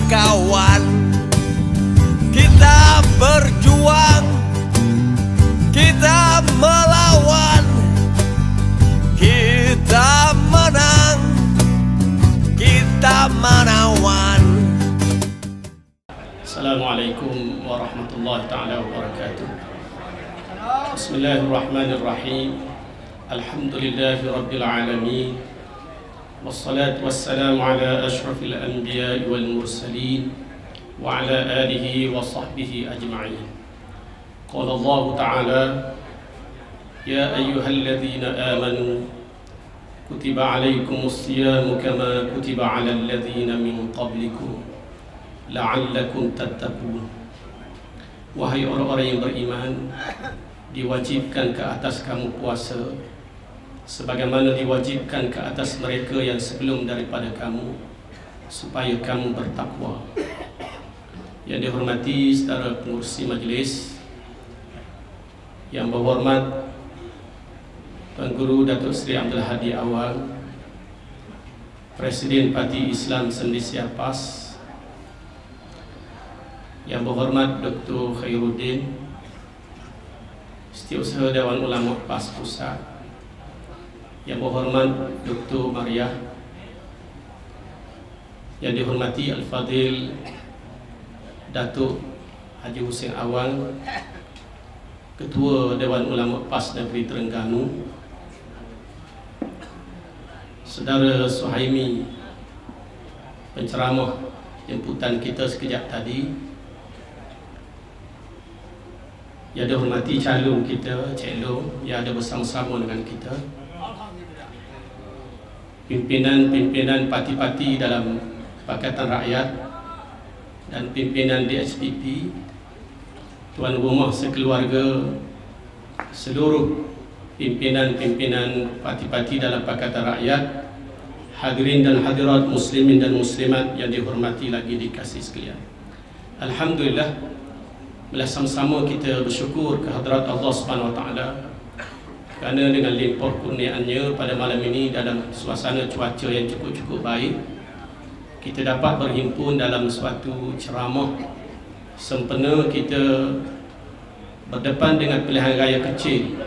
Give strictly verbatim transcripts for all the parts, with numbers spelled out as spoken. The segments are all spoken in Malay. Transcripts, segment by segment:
kawan. Kita berjuang, kita melawan, kita menang, kita menawan. Assalamualaikum warahmatullahi taala wabarakatuh. Bismillahirrahmanirrahim. Alhamdulillahi rabbil alamin. Wassalatu wassalamu ala ashrafil anbiya'i wal mursalin wa ala alihi wa sahbihi ajma'in. Qala Allah ta'ala, ya ayyuhalladzina amanu kutiba alaikumus siyamu kama kutiba alal ladzina min qablikum la'allakum tattaqun. Wahai orang-orang yang beriman, diwajibkan ke atas kamu puasa sebagaimana diwajibkan ke atas mereka yang sebelum daripada kamu, supaya kamu bertakwa. Yang dihormati saudara pengurusi majlis, yang berhormat Tuan Guru Datuk Seri Abdul Hadi Awang, Presiden Parti Islam Sendi Siapas, yang berhormat Doktor Khairuddin, Setiausaha Dewan Ulama PAS Pusat, yang berhormat Doktor Mariah, yang dihormati Al-Fadil Datuk Haji Hussein Awang, Ketua Dewan Ulama PAS Negeri Terengganu, Saudara Suhaimi, penceramah jemputan kita sekejap tadi, yang dihormati calon kita, Cik Long, yang ada bersama-sama dengan kita, pimpinan-pimpinan parti-parti dalam Pakatan Rakyat dan pimpinan D S P P, tuan rumah sekeluarga, seluruh pimpinan-pimpinan parti-parti dalam Pakatan Rakyat, hadirin dan hadirat muslimin dan muslimat yang dihormati lagi dikasih sekalian. Alhamdulillah, bersama-sama kita bersyukur kehadrat Allah Subhanahu Wa Taala kerana dengan limpah kurniaannya pada malam ini dalam suasana cuaca yang cukup-cukup baik, kita dapat berhimpun dalam suatu ceramah sempena kita berdepan dengan pilihan raya kecil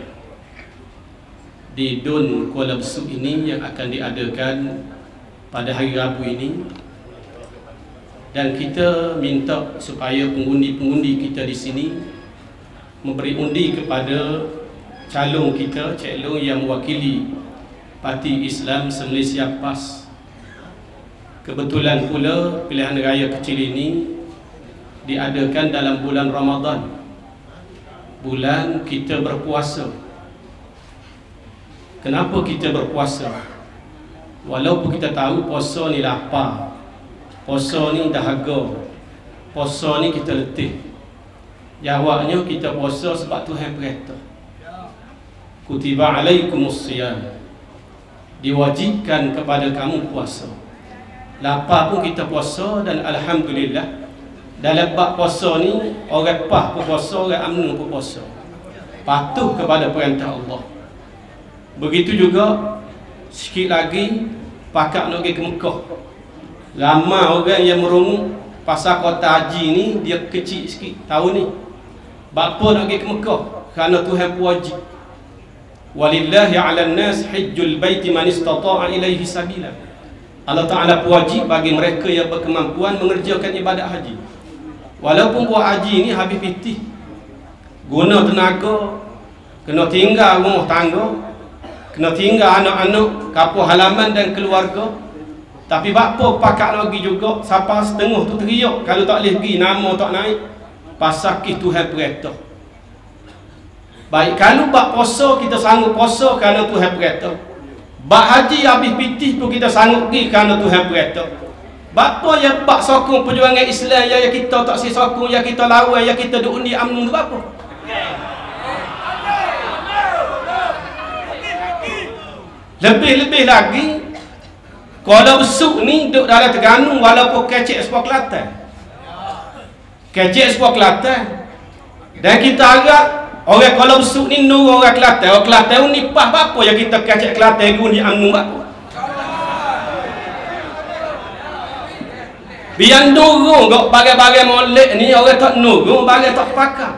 di Dun Kuala Besut ini yang akan diadakan pada hari Rabu ini, dan kita minta supaya pengundi-pengundi kita di sini memberi undi kepada calon kita, Cik Long, yang mewakili Parti Islam Malaysia PAS. Kebetulan pula pilihan raya kecil ini diadakan dalam bulan Ramadan, bulan kita berpuasa. Kenapa kita berpuasa? Walaupun kita tahu puasa ni lapar, puasa ni dahaga, puasa ni kita letih, jawabnya kita puasa sebab Tuhan perintah. Kutiba alaikumus siyam, diwajibkan kepada kamu puasa. Lapar pun kita puasa, dan alhamdulillah dalam bab puasa ni orang pah pun puasa, orang amnu pun puasa, patuh kepada perintah Allah. Begitu juga sikit lagi pakak nak pergi ke Mekah. Ramai orang yang merungut pasal kota haji ni dia kecil sikit tahun ni. Bapa nak pergi ke Mekah kerana Tuhan wajib. Walillahi 'alan nas hajjul baiti man istata'a ilaihi sabila. Allah Taala wajib bagi mereka yang berkemampuan mengerjakan ibadat haji. Walaupun buat haji ni habis pitih, guna tenaga, kena tinggal rumah tangga, kena tinggal anak-anak, kapur halaman dan keluarga. Tapi bapa pakak nak pergi juga, sampai setengah tu teriak kalau tak boleh pergi, nama tak naik, pasal Tuhan perintah. Baik, kalau bak puasa kita sanggup puasa kerana Tuhan perintah. Bak haji habis pitih pun kita sanggup pergi kerana Tuhan perintah. Bapa yang bak sokong perjuangan Islam yang kita tak si sokong, yang kita lawan, yang kita duk undi amnu tu apa? Lebih-lebih lagi Kuala Besut ni duduk dalam Terengganu, walaupun kecil sebuah Kelantan, kecil sebuah Kelantan, dan kita harap orang Kuala Besut ni nur orang Kelantan. Orang Kelantan ni pah apa yang kita kecil Kelantan guni amnu apa. Biar nurung kok bagai-bagai molek ni orang tak nurung, bagai tak pakar.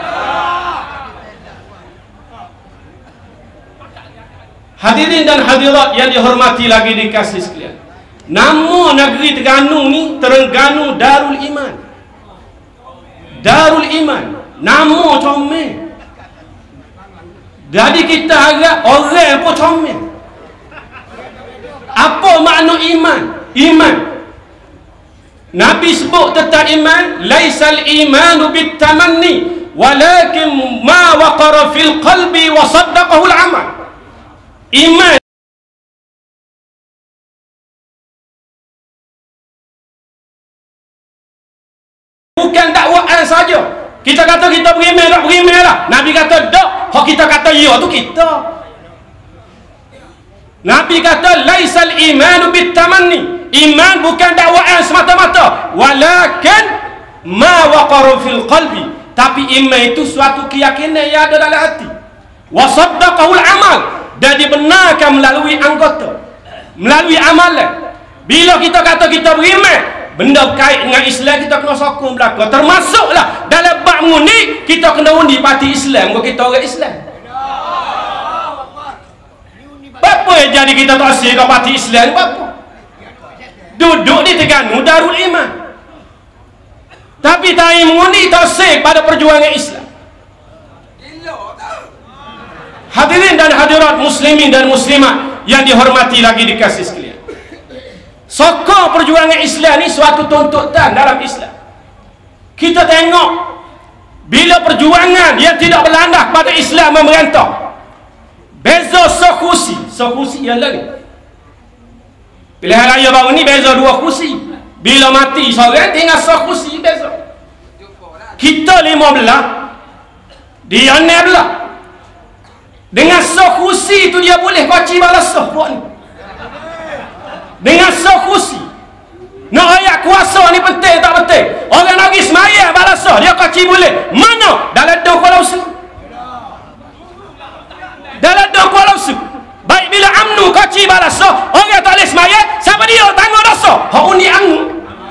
Hadirin dan hadirat yang dihormati lagi dikasih sekalian. Nama negeri Terengganu ni Terengganu Darul Iman. Darul Iman. Nama comel. Jadi kita harap orang pun comel. Apa makna iman? Iman. Nabi sebut tentang iman, laisal imanu bitamanni walakin ma waqara fil qalbi wa saddaqahu al-amal. Iman bukan dakwaan saja. Kita kata kita beriman tak beriman lah. Nabi kata tak. Hak kita kata ya tu kita. Nabi kata laisal imanu bitamanni. Iman bukan dakwaan semata-mata, walakin ma waqara fil qalbi. Tapi iman itu suatu keyakinan yang ada dalam hati. Wa saddaqahu al-amal. Dan dibenarkan melalui anggota, melalui amalan. Bila kita kata kita beriman, benda kait dengan Islam kita kena sokong belakang. Termasuklah dalam bab ni kita kena undi parti Islam kalau kita orang Islam. Apa yang jadi kita tak asyik ke parti Islam? Apa? Duduk di Terengganu Darul Iman, tapi tak mengundi tak asyik pada perjuangan Islam. Hadirin dan hadirat muslimin dan muslimat yang dihormati lagi dikasih sekalian. Sokong perjuangan Islam ni suatu tuntutan dalam Islam. Kita tengok bila perjuangan yang tidak berlandas pada Islam memerintah, beza sekusi, sekusi yang lain. Pilihan raya baru ni beza dua kursi. Bila mati seorang tinggal sekusi beza. Kita lima belah, dia enam belah. Dengan sekusi itu dia boleh baca balas soh buat ni. Dengan sekusi. Nak ayat kuasa ni penting tak penting? Orang lagi semaya balas soh dia kaci boleh. Mana? Dalam doa Kuala Usu. Dalam doa Kuala Usu. Baik bila amnu kaci balas soh, orang tak boleh semaya, siapa dia tanggung dosa? Hak undi amnu.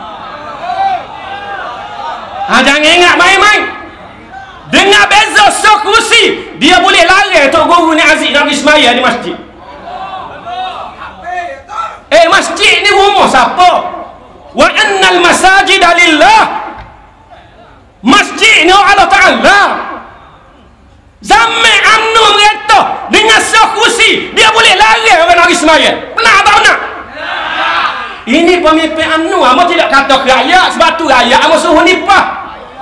Ha, jangan ingat main-main. Dengan beza sekusi, dia boleh lari Tok Guru ni Aziz nak pergi semaya di masjid. Eh, masjid ni rumah siapa? Wa annal masajida lillah. Masjid ni Allah Ta'ala. Zaman amnu merintah dengan sekusi, dia boleh lari orang nak pergi semaya. Pernah tak pernah? Ini pemimpin amnu. Amo tidak kata ke rakyat, sebab tu rakyat amo suruh nipah.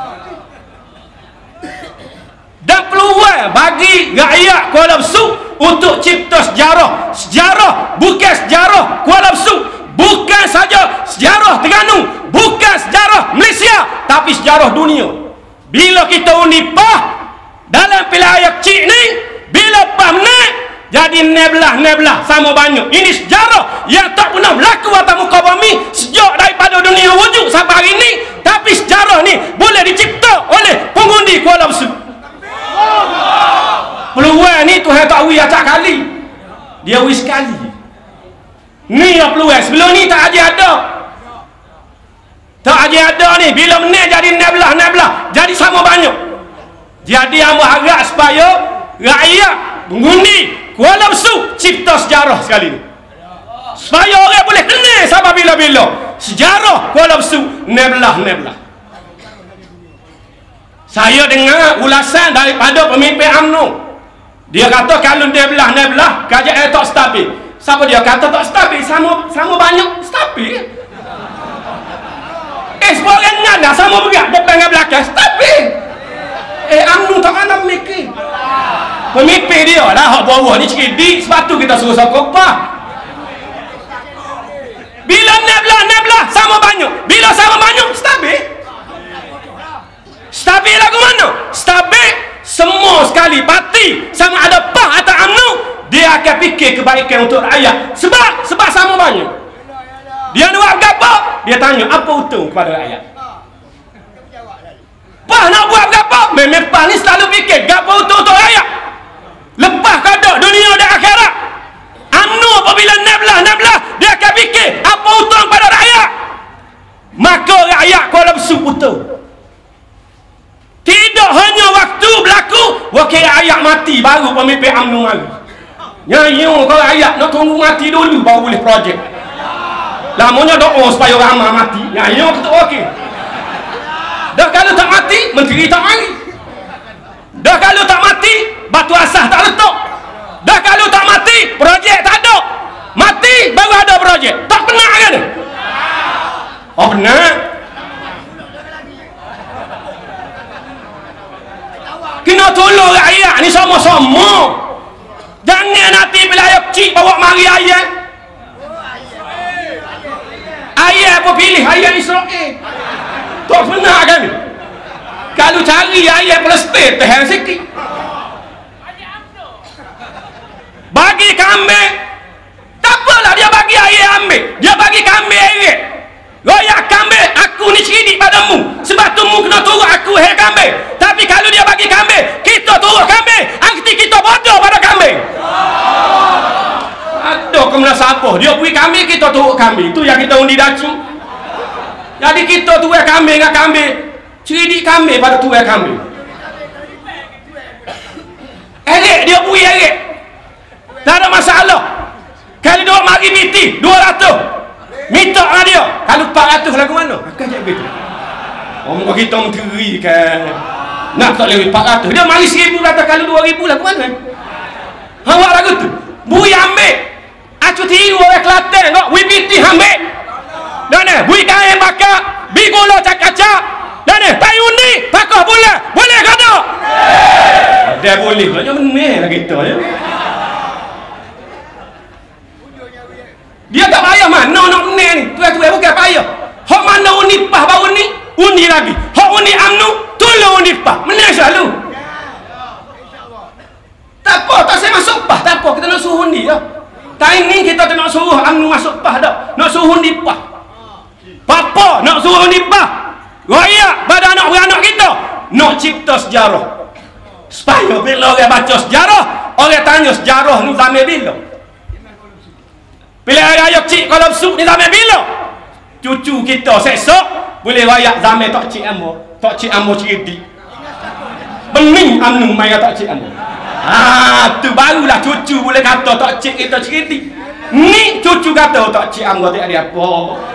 Dan peluang bagi rakyat Kuala Besu untuk cipta sejarah. Sejarah bukan sejarah Kuala Besu, bukan saja sejarah Terengganu, bukan sejarah Malaysia, tapi sejarah dunia. Bila kita undi pah dalam pilihan kecil ni, bila pah naik jadi neblah-neblah sama banyak. Ini sejarah yang tak pernah berlaku atas muka bumi sejak daripada dunia wujud sampai hari ini. Tapi sejarah ni boleh dicipta oleh pengundi Kuala Besu. Peluang ni Tuhan tak wui acak kali, dia wui sekali. Ni yang peluang. Sebelum ni tak ada ada tak ada ada ni. Bila menang jadi neblah-neblah, jadi sama banyak. Jadi hamba harap supaya rakyat mengundi Kuala Besu cipta sejarah sekali ni, supaya orang boleh kenal sampai bila-bila sejarah Kuala Besu neblah-neblah. Saya dengar ulasan daripada pemimpin UMNO. Dia kata kalau neblah-neblah kerajaan tak stabil. Siapa dia kata tak stabil? Sama sama banyak stabil. Eh, semua orang ngana sama berat depan dan belakang stabil. Eh, UMNO tak ada mikir. Pemimpin dia lah hak bawah ni cerdik, sebab tu kita suruh sokong pah. Bila neblah-neblah sama banyak, bila sama banyak stabil. Stabil lagu mana? Stabil semua sekali parti sama ada pah atau UMNO, dia akan fikir kebaikan untuk rakyat. Sebab sebab sama banyak. Dia nak buat apa? Dia tanya apa untung kepada rakyat. Pah nak buat apa? Memang pah ni selalu fikir apa untung untuk rakyat. Lepas kada dunia dan akhirat. UMNO apabila neblah-neblah, dia akan fikir apa untung pada rakyat. betul. Tidak hanya waktu berlaku wakil ayat mati baru pemimpin U M N O mari. Nyanyi kalau ayat nak tunggu mati dulu baru boleh projek. Lamanya doa supaya orang amal mati. Nyanyi kita okey. Dah kalau tak mati menteri tak mari. Dah kalau tak mati batu asas tak letak. Dah kalau tak mati projek tak ada. Mati baru ada projek. Tak pernah kan? Oh benar. Kena tolong rakyat ni sama-sama. Jangan nanti bila ayat kecil bawa mari ayat. Ayat apa pilih ayat Israel. Tak pernah kan? Kalau cari ayat Palestin tahan sikit. Bagi kambing tak apalah dia bagi ayat ambil. Dia bagi kambing ayat. Royak kambing aku ni cerdik padamu. Sebab tu mu kena turut aku hai kambing. Tapi kalau dia bagi kambing kita turut kambing, arti kita bodoh pada kambing. Aduh kemana siapa dia beri kambing kita turut kambing. Itu yang kita undi daci. Jadi kita tuai kambing dengan kambing cerdik kambing pada tuai kambing. Erik dia beri erik. Tak ada masalah. Kalau dia mari biti dua ratus minta lah dia. Kalau empat ratus lagu mana? Akan jadi begitu. Orang kita menteri kan. Nak tak lewat empat ratus. Dia mari seribu kata kalau dua ribu lagu mana? Awak lagu tu. Bui ambil. Acu tiru orang Kelantan. Nak bui biti ambil. Dan ni. Bui kain bakar. Bi gula cak-cak. Dan ni. Pakai undi. Pakai boleh. Boleh ke tak? Dia boleh. Dia benar lah kita. Ya. Dia tak payah mana nak benar ni. Tuan-tuan bukan payah. Hak mana undi pah baru ni, undi lagi. Hak undi U M N O, tolong undi pah. Benar selalu. Tak apa, tak saya masuk pah. Tak apa, kita nak suruh undi je. Tak ini kita tak nak suruh U M N O masuk pah dah. Nak suruh undi pah. Papa nak suruh undi pah. Raya pada anak-anak kita. Nak cipta sejarah. Supaya bila orang baca sejarah, orang tanya sejarah ni zaman bila. Bila raya cik kalau besuk ni zaman bila? Cucu kita sesok boleh rayak zaman tak cik amo. Tak cik amo cerdik. Bening anu mai tak cik amo. Ha, tu barulah cucu boleh kata tak cik kita cerdik. Ni cucu kata tak cik amo tak ada apa.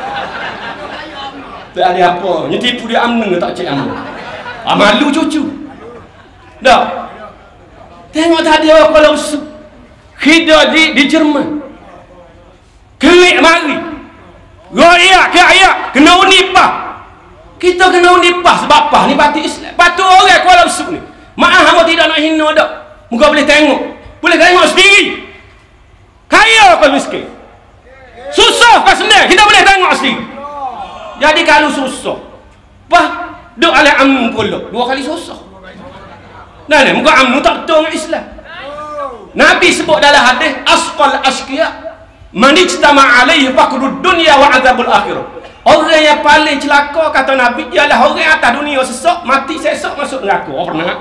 Tak ada apa. Ni tipu dia amnu tak cik amo. Ah, malu cucu. Dah. Tengok tadi orang kalau besuk. Kita di di Jerman. Kerik mari. Raya ke ayat kena unipah. Kita kena unipah sebab apa? Ni batik Islam. Patut orang Kuala Besuk ni. Maaf hamba tidak nak hina dak. Muka boleh tengok. Boleh tengok sendiri. Kaya ke miskin. Susah ke senang. Kita boleh tengok sendiri. Jadi kalau susah. Bah, duk alih U M N O pula. Dua kali susah. Nah ni muka U M N O tak betul dengan Islam. Nabi sebut dalam hadis asqal ashqiya man ijtama alaihi faqrud dunya wa azabul akhirah. Orang yang paling celaka kata Nabi ialah orang atas dunia sesak, mati sesak masuk neraka. Oh pernah.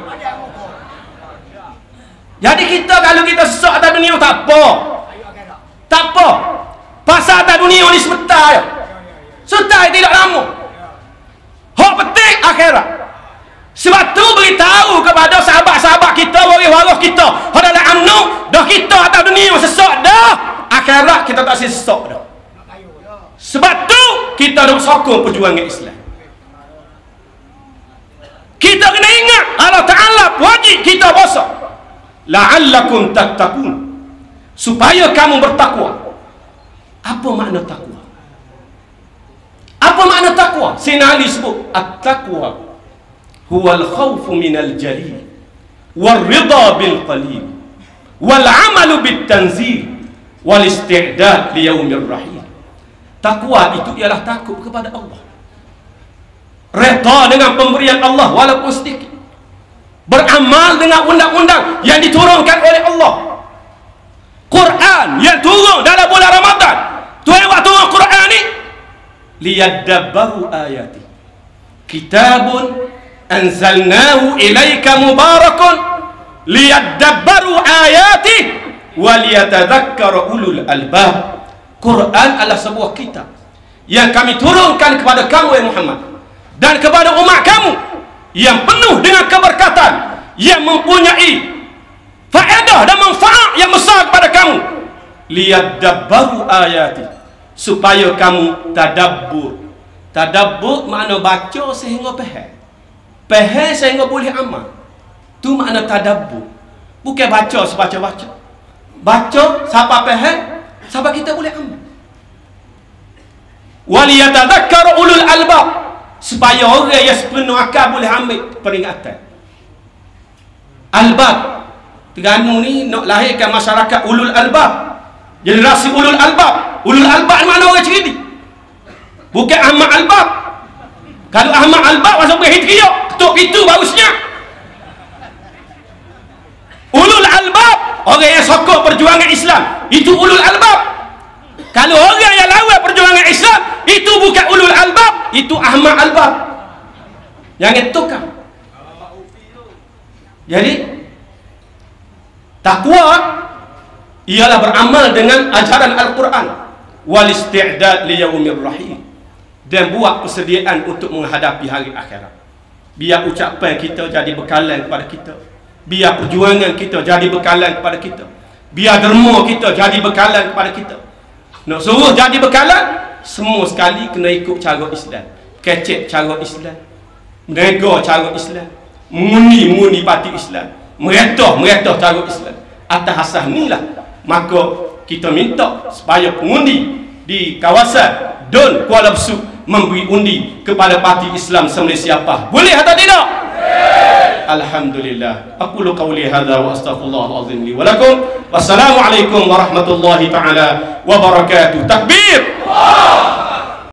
Jadi kita kalau kita sesak atas dunia tak apa. Tak apa. Pasal atas dunia ni sebentar je. Sebentar tidak lama. Hak penting akhirat. Sebab tu beritahu kepada sahabat-sahabat kita, waris-waris kita, adalah U M N O, dah kita atas dunia sesak dah. Akhirat kita tak sesak dah. Sebab tu kita nak sokong perjuangan Islam. Kita kena ingat Allah Ta'ala wajib kita puasa. La'allakum tattaqun. Supaya kamu bertakwa. Apa makna takwa? Apa makna takwa? Sayyidina Ali sebut at-taqwa huwal khawfu minal jalil wal ridha bil qalil wal amalu bit tanzil wal isti'dad li yaumir rahim. Takwa itu ialah takut kepada Allah, redha dengan pemberian Allah walaupun sedikit, beramal dengan undang-undang yang diturunkan oleh Allah, Quran yang turun dalam bulan Ramadan. Tuan waktu turun Quran ni liyadabbaru ayati kitabun anzalnahu ilaika mubarakun liyadabbaru ayati waliyatadzakkara ulul albab. Quran adalah sebuah kitab yang kami turunkan kepada kamu, ya Muhammad, dan kepada umat kamu yang penuh dengan keberkatan, yang mempunyai faedah dan manfaat yang besar kepada kamu. Liyadabbaru ayati, supaya kamu tadabbur. Tadabbur makna baca sehingga faham, faham sehingga boleh amal. Tu makna tadabbur. Bukan baca sebaca-baca. Baca siapa faham, siapa kita boleh amal. Waliyatadhakkaru ulul albab, supaya orang yang sepenuh akal boleh ambil peringatan. Albab, Terengganu ni nak lahirkan masyarakat ulul albab, generasi ulul albab. Ulul albab mana orang cerdik, bukan Ahmad Albab. Kalau Ahmad Albab masa berhijriah ketuk itu baru senyap. Ulul albab orang yang sokong perjuangan Islam, itu ulul albab. Kalau orang yang lawan perjuangan Islam, itu bukan ulul albab, itu Ahmad Albab. Jangan tukar. Jadi takwa ialah beramal dengan ajaran Al-Quran, wal isti'dad li yaumir rahim, dan buat persediaan untuk menghadapi hari akhirat. Biar ucapan kita jadi bekalan kepada kita, biar perjuangan kita jadi bekalan kepada kita, biar derma kita jadi bekalan kepada kita. Nak suruh jadi bekalan, semua sekali kena ikut cara Islam. Kecek cara Islam, menega cara Islam, muni-muni parti Islam, meretah-meretah cara Islam. Atas asas ni lah maka kita minta supaya pengundi di kawasan Don Kuala Besut memberi undi kepada parti Islam se-Malaysia apa. Boleh atau tidak? Alhamdulillah. Aqulu qawli hadza wa astaghfirullahal azim li wa lakum. Wassalamualaikum warahmatullahi taala wabarakatuh. Takbir.